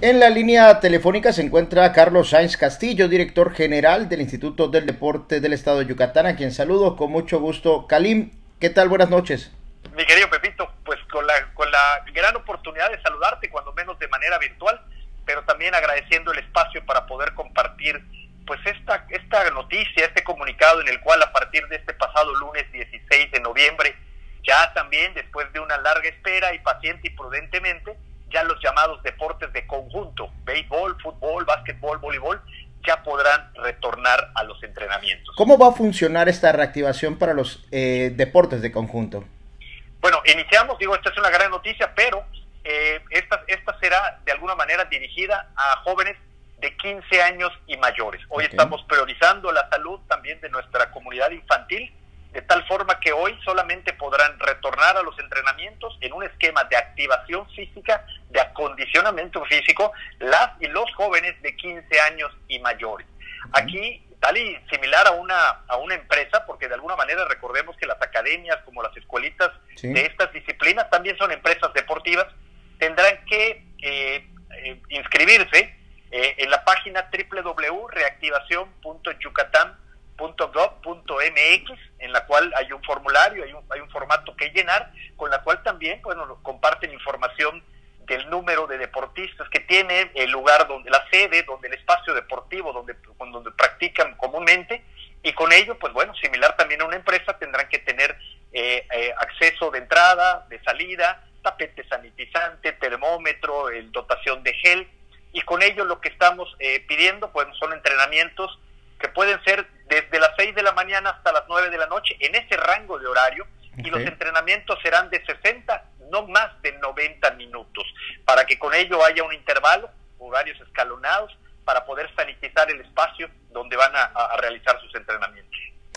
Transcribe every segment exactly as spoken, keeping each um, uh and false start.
En la línea telefónica se encuentra Carlos Sáenz Castillo, director general del Instituto del Deporte del Estado de Yucatán, a quien saludo con mucho gusto. Kalim, ¿qué tal? Buenas noches. Mi querido Pepito, pues con la, con la gran oportunidad de saludarte, cuando menos de manera virtual, pero también agradeciendo el espacio para poder compartir pues esta, esta noticia, este comunicado en el cual a partir de este pasado lunes dieciséis de noviembre, ya también después de una larga espera y paciente y prudentemente, ya los llamados deportes de conjunto, béisbol, fútbol, básquetbol, voleibol, ya podrán retornar a los entrenamientos. ¿Cómo va a funcionar esta reactivación para los eh, deportes de conjunto? Bueno, iniciamos, digo, esta es una gran noticia, pero eh, esta, esta será de alguna manera dirigida a jóvenes de quince años y mayores. Hoy okay. Estamos priorizando la salud también de nuestra comunidad infantil, de tal forma que hoy solamente podrán retornar a los entrenamientos en un esquema de activación física, de acondicionamiento físico, las y los jóvenes de quince años y mayores. Uh-huh. Aquí, tal y similar a una, a una empresa, porque de alguna manera recordemos que las academias, como las escuelitas sí. de estas disciplinas, también son empresas deportivas, tendrán que eh, eh, inscribirse eh, en la página doble u doble u doble u punto reactivación punto yucatán punto gov punto m x, en la cual hay un formulario, hay un, hay un formato que llenar, con la cual también bueno, comparten información del número de deportistas que tiene, el lugar donde, la sede, donde el espacio deportivo, donde, donde practican comúnmente, y con ello, pues bueno, similar también a una empresa, tendrán que tener eh, eh, acceso de entrada, de salida, tapete sanitizante, termómetro, el, dotación de gel, y con ello lo que estamos eh, pidiendo, pues son entrenamientos que pueden ser desde las seis de la mañana hasta las nueve de la noche, en ese rango de horario, okay. y los entrenamientos serán de sesenta, no más de noventa minutos, para que con ello haya un intervalo, horarios escalonados, para poder sanitizar el espacio donde van a, a realizar sus entrenamientos.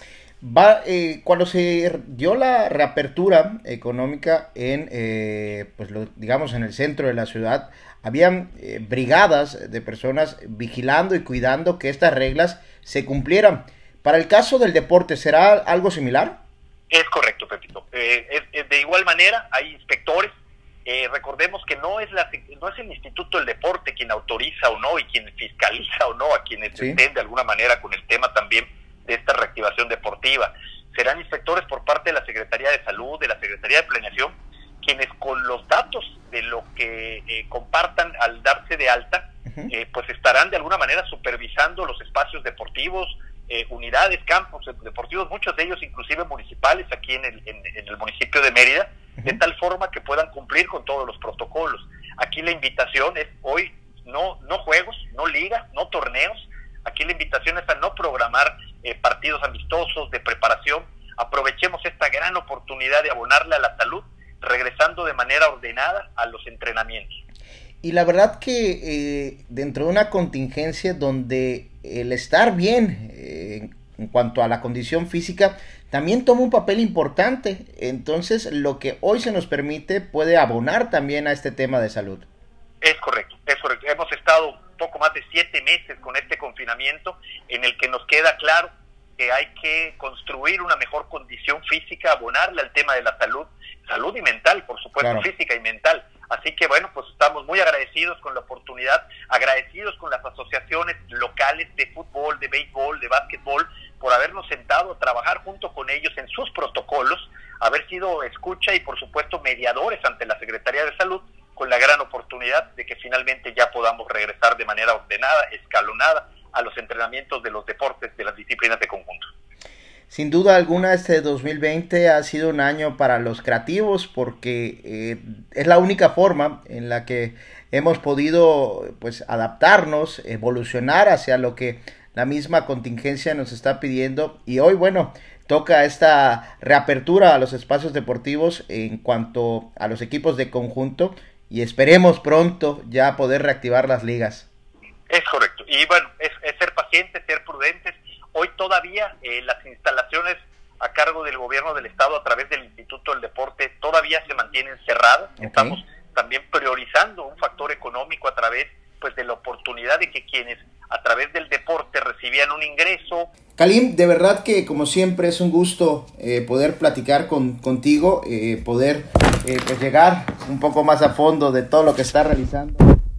Va, eh, cuando se dio la reapertura económica en, eh, pues lo, digamos, en el centro de la ciudad, habían eh, brigadas de personas vigilando y cuidando que estas reglas se cumplieran. Para el caso del deporte, ¿será algo similar? Es correcto, Pepito. Eh, es, es de igual manera, hay inspectores. Eh, recordemos que no es, la, no es el Instituto del Deporte quien autoriza o no y quien fiscaliza o no a quienes ¿sí? estén de alguna manera con el tema también de esta reactivación deportiva. Serán inspectores por parte de la Secretaría de Salud, de la Secretaría de Planeación, quienes con los datos de lo que eh, compartan al darse de alta, uh-huh. eh, pues estarán de alguna manera supervisando los espacios deportivos, eh, unidades, campos deportivos, muchos de ellos inclusive municipales aquí en el, en, en el municipio de Mérida, uh-huh. de tal forma que puedan cumplir con todos los protocolos. Aquí la invitación es hoy no, no juegos, no ligas, no torneos. Aquí la invitación es a no programar eh, partidos amistosos de preparación. Aprovechemos esta gran oportunidad de abonarle a la salud, regresando de manera ordenada a los entrenamientos. Y la verdad que eh, dentro de una contingencia donde el estar bien eh, en cuanto a la condición física también toma un papel importante, entonces lo que hoy se nos permite puede abonar también a este tema de salud. Es correcto, es correcto. Hemos estado poco más de siete meses con este confinamiento en el que nos queda claro que hay que construir una mejor condición física, abonarle al tema de la salud, salud y mental, por supuesto, claro. física y mental. Así que bueno, pues estamos muy agradecidos con la oportunidad, agradecidos con las asociaciones locales de fútbol, de béisbol, de básquetbol, por habernos sentado a trabajar junto con ellos en sus protocolos, haber sido escucha y por supuesto mediadores ante la Secretaría de Salud, con la gran oportunidad de que finalmente ya podamos regresar de manera ordenada, escalonada, a los entrenamientos de los deportes, de las disciplinas de conjunto. Sin duda alguna este dos mil veinte ha sido un año para los creativos porque eh, es la única forma en la que hemos podido pues adaptarnos, evolucionar hacia lo que la misma contingencia nos está pidiendo, y hoy bueno toca esta reapertura a los espacios deportivos en cuanto a los equipos de conjunto, y esperemos pronto ya poder reactivar las ligas. Es correcto, y bueno, es, es ser pacientes, ser prudentes. Hoy todavía eh, las instalaciones a cargo del gobierno del estado a través del Instituto del Deporte todavía se mantienen cerradas. Okay. Estamos también priorizando un factor económico a través pues de la oportunidad de que quienes a través del deporte recibían un ingreso. Kalim, de verdad que como siempre es un gusto eh, poder platicar con, contigo, eh, poder eh, pues llegar un poco más a fondo de todo lo que está realizando el Instituto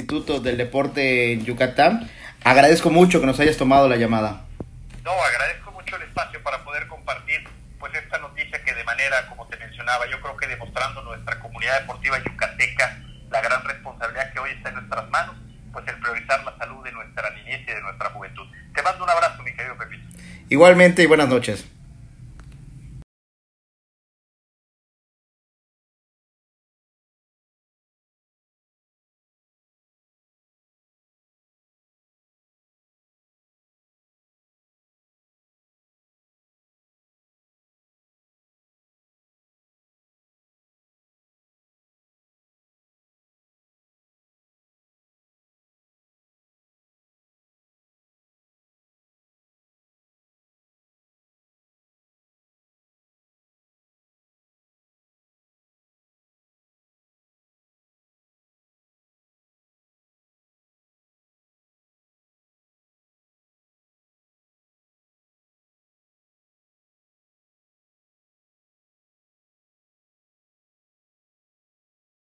Instituto del Deporte en Yucatán. Agradezco mucho que nos hayas tomado la llamada. No, agradezco mucho el espacio para poder compartir pues esta noticia que de manera, como te mencionaba, yo creo que demostrando nuestra comunidad deportiva yucateca la gran responsabilidad que hoy está en nuestras manos, pues el priorizar la salud de nuestra niñez y de nuestra juventud. Te mando un abrazo, mi querido Pepito. Igualmente y buenas noches.